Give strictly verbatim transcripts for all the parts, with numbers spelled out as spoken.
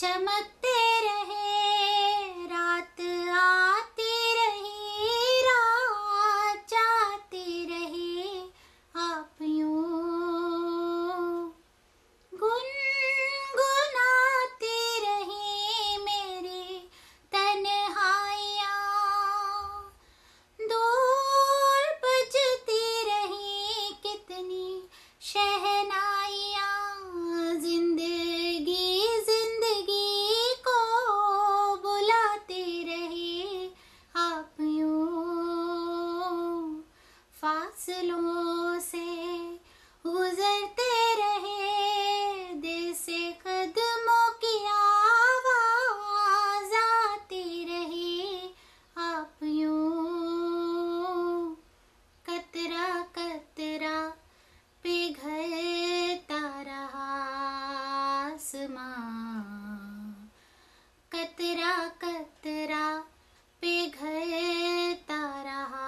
चमकते रहे, रात आती रही, रात जाती रही, आप यूं गुनगुनाती रही मेरी तन्हाइयाँ, दूर बजती रही कितनी शहनाइयाँ, जिंदगी जिंदगी को बुलाती रही, आप यूं फासलों से गुजरते रहे, दिल से कदमों की आवाज आती रही, आप यूं कतरा कतरा पिघलता रहा आसमां, कतरा कतरा पिघलता रहा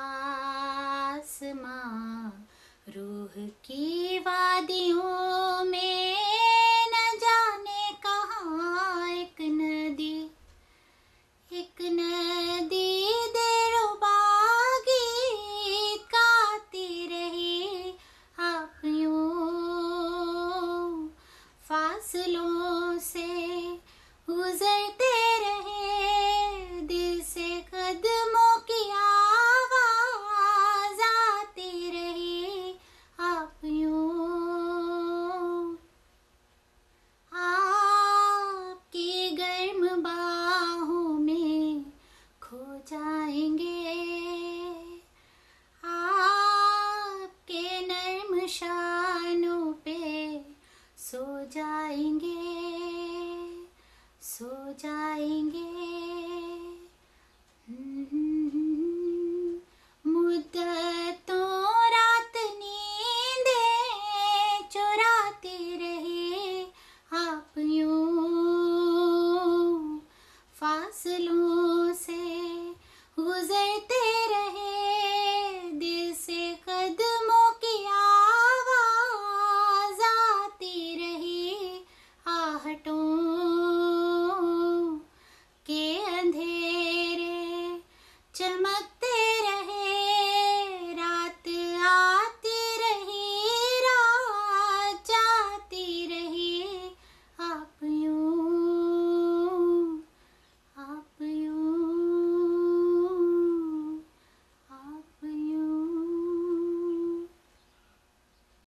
आसमां, रूह की वादियों में न जाने कहाँ एक नदी, एक नदी दिलरुबा गीत गाती रही, आप यूं फासलों से गुजरते रहे, दिल से कदमों की आवाज आती रही, आप यूं आपकी गर्म बाहों में खो जाएंगे, आपके नर्म शानों पे सो जाएंगे, सो जाएंगे। मुद्दतों रात नींदें चुराती रही, आप यूं फासलों